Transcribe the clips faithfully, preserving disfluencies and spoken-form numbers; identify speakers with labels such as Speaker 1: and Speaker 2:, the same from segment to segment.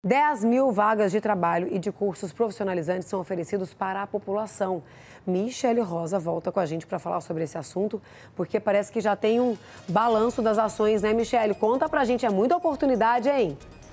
Speaker 1: dez mil vagas de trabalho e de cursos profissionalizantes são oferecidos para a população. Michele Rosa volta com a gente para falar sobre esse assunto, porque parece que já tem um balanço das ações, né, Michele? Conta pra gente, é muita oportunidade, hein?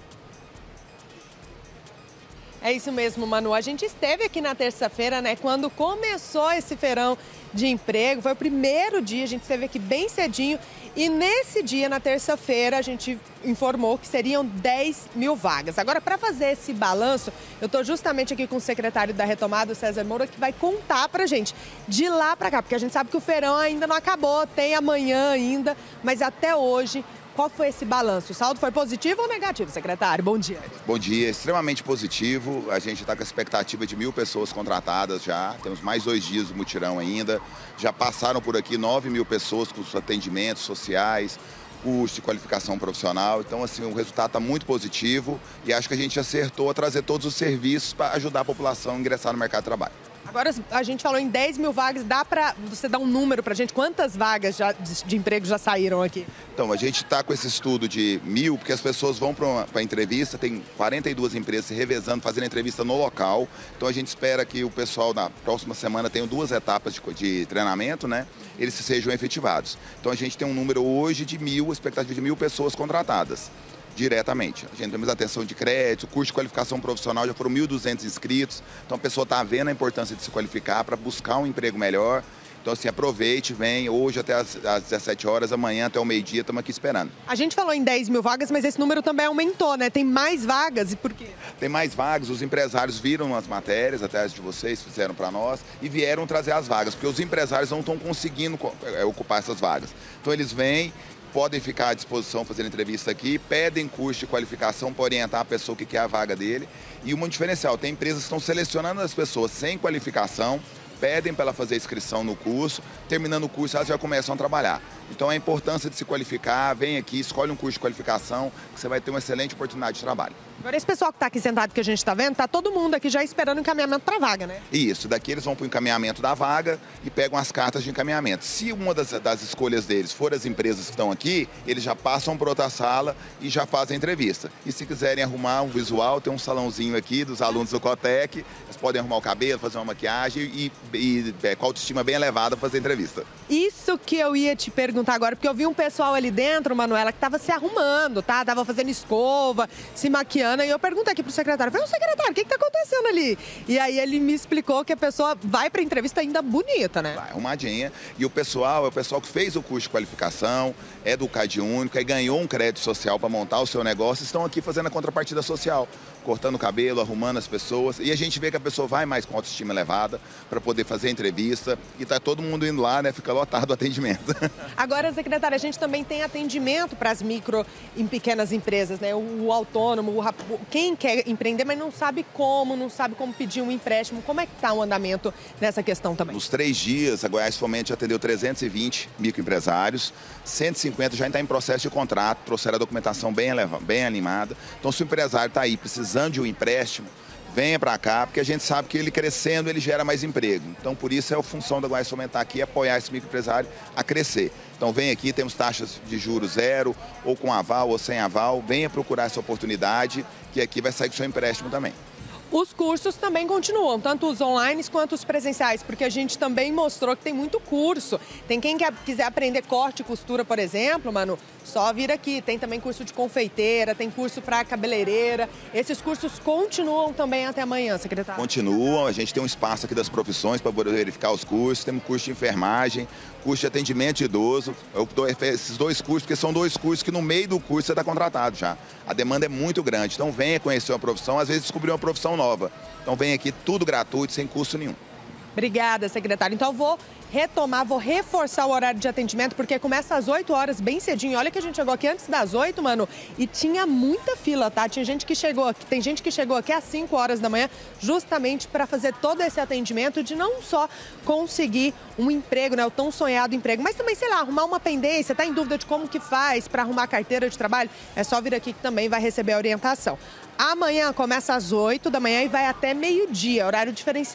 Speaker 2: É isso mesmo, Manu. A gente esteve aqui na terça-feira, né, quando começou esse feirão de emprego. Foi o primeiro dia, a gente esteve aqui bem cedinho. E nesse dia, na terça-feira, a gente informou que seriam dez mil vagas. Agora, para fazer esse balanço, eu estou justamente aqui com o secretário da Retomada, o César Moura, que vai contar para a gente de lá para cá. Porque a gente sabe que o feirão ainda não acabou, tem amanhã ainda, mas até hoje... Qual foi esse balanço? O saldo foi positivo ou negativo, secretário? Bom dia.
Speaker 3: Bom dia, extremamente positivo. A gente está com a expectativa de mil pessoas contratadas já. Temos mais dois dias do mutirão ainda. Já passaram por aqui nove mil pessoas com os atendimentos sociais, curso de qualificação profissional. Então, assim, o resultado está muito positivo e acho que a gente acertou a trazer todos os serviços para ajudar a população a ingressar no mercado de trabalho.
Speaker 2: Agora, a gente falou em dez mil vagas, dá para você dar um número para a gente? Quantas vagas já, de, de emprego já saíram aqui?
Speaker 3: Então, a gente está com esse estudo de mil, porque as pessoas vão para a entrevista, tem quarenta e duas empresas se revezando, fazendo entrevista no local. Então, a gente espera que o pessoal na próxima semana tenha duas etapas de, de treinamento, né? Eles sejam efetivados. Então, a gente tem um número hoje de mil, expectativa de mil pessoas contratadas. Diretamente. A gente temos atenção de crédito, curso de qualificação profissional, já foram mil e duzentos inscritos. Então a pessoa está vendo a importância de se qualificar para buscar um emprego melhor. Então, assim, aproveite, vem hoje até às, às dezessete horas, amanhã até o meio-dia, estamos aqui esperando.
Speaker 2: A gente falou em dez mil vagas, mas esse número também aumentou, né? Tem mais vagas, e por quê?
Speaker 3: Tem mais vagas, os empresários viram as matérias, até as de vocês, fizeram para nós, e vieram trazer as vagas, porque os empresários não estão conseguindo ocupar essas vagas. Então, eles vêm, podem ficar à disposição fazendo entrevista aqui, pedem curso de qualificação para orientar a pessoa que quer a vaga dele. E um diferencial, tem empresas que estão selecionando as pessoas sem qualificação, pedem para ela fazer inscrição no curso, terminando o curso elas já começam a trabalhar. Então a importância de se qualificar, vem aqui, escolhe um curso de qualificação, que você vai ter uma excelente oportunidade de trabalho.
Speaker 2: Agora esse pessoal que está aqui sentado que a gente está vendo, está todo mundo aqui já esperando encaminhamento para a vaga, né?
Speaker 3: Isso, daqui eles vão para o encaminhamento da vaga e pegam as cartas de encaminhamento. Se uma das, das escolhas deles for as empresas que estão aqui, eles já passam para outra sala e já fazem a entrevista. E se quiserem arrumar um visual, tem um salãozinho aqui dos alunos do Cotec, eles podem arrumar o cabelo, fazer uma maquiagem e, e é, com a autoestima bem elevada fazer a entrevista.
Speaker 2: Isso que eu ia te perguntar agora, porque eu vi um pessoal ali dentro, Manuela, que estava se arrumando, tá? Tava fazendo escova, se maquiando, e eu perguntei aqui pro secretário, falei, ô secretário, o que que tá acontecendo ali? E aí ele me explicou que a pessoa vai pra entrevista ainda bonita, né?
Speaker 3: Vai, arrumadinha. E o pessoal, é o pessoal que fez o curso de qualificação, é do Cade Único, aí ganhou um crédito social para montar o seu negócio, estão aqui fazendo a contrapartida social, cortando o cabelo, arrumando as pessoas, e a gente vê que a pessoa vai mais com autoestima elevada para poder fazer a entrevista, e tá todo mundo indo lá, né? Fica lotado o atendimento.
Speaker 2: Agora, secretária, a gente também tem atendimento para as micro e pequenas empresas, né? O, o autônomo, o, quem quer empreender, mas não sabe como, não sabe como pedir um empréstimo. Como é que está o andamento nessa questão também?
Speaker 3: Nos três dias, a Goiás Fomento já atendeu trezentos e vinte microempresários, cento e cinquenta já está em processo de contrato, trouxeram a documentação bem, elevada, bem animada. Então, se o empresário está aí precisando de um empréstimo, venha para cá, porque a gente sabe que ele crescendo, ele gera mais emprego. Então, por isso é a função da Goiás Fomentar aqui, apoiar esse microempresário a crescer. Então, vem aqui, temos taxas de juros zero, ou com aval ou sem aval. Venha procurar essa oportunidade, que aqui vai sair com o seu empréstimo também.
Speaker 2: Os cursos também continuam, tanto os online quanto os presenciais, porque a gente também mostrou que tem muito curso. Tem quem quer, quiser aprender corte e costura, por exemplo, Manu, só vir aqui. Tem também curso de confeiteira, tem curso para cabeleireira. Esses cursos continuam também até amanhã, secretário?
Speaker 3: Continuam, a gente tem um espaço aqui das profissões para poder verificar os cursos. Temos curso de enfermagem, curso de atendimento de idoso. Eu dou esses dois cursos, porque são dois cursos que no meio do curso você está contratado já. A demanda é muito grande, então venha conhecer uma profissão, às vezes descobrir uma profissão nova. Então vem aqui tudo gratuito, sem custo nenhum.
Speaker 2: Obrigada, secretário. Então eu vou retomar, vou reforçar o horário de atendimento, porque começa às oito horas, bem cedinho. Olha que a gente chegou aqui antes das oito, mano, e tinha muita fila, tá? Tinha gente que chegou aqui, tem gente que chegou aqui às cinco horas da manhã, justamente para fazer todo esse atendimento de não só conseguir um emprego, né, o tão sonhado emprego, mas também, sei lá, arrumar uma pendência, tá em dúvida de como que faz para arrumar a carteira de trabalho, é só vir aqui que também vai receber a orientação. Amanhã começa às oito da manhã e vai até meio-dia, horário diferenciado.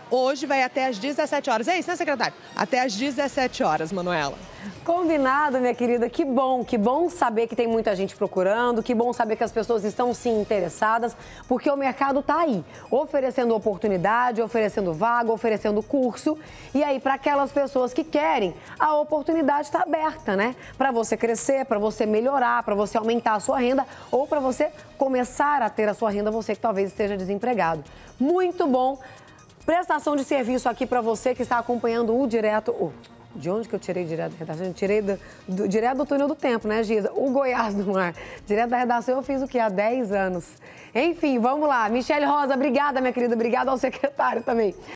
Speaker 2: hoje vai até às dezessete horas. É isso, né, secretário? Até às dezessete horas, Manuela.
Speaker 1: Combinado, minha querida. Que bom, que bom saber que tem muita gente procurando, que bom saber que as pessoas estão sim interessadas, porque o mercado está aí, oferecendo oportunidade, oferecendo vaga, oferecendo curso. E aí, para aquelas pessoas que querem, a oportunidade está aberta, né? Para você crescer, para você melhorar, para você aumentar a sua renda ou para você começar a ter a sua renda, você que talvez esteja desempregado. Muito bom. Prestação de serviço aqui para você que está acompanhando o Direto... Oh, de onde que eu tirei direto da redação? Eu tirei do, do, direto do túnel do tempo, né, Giza? O Goiás do Mar. Direto da redação eu fiz o quê? Há dez anos. Enfim, vamos lá. Michele Rosa, obrigada, minha querida. Obrigada ao secretário também.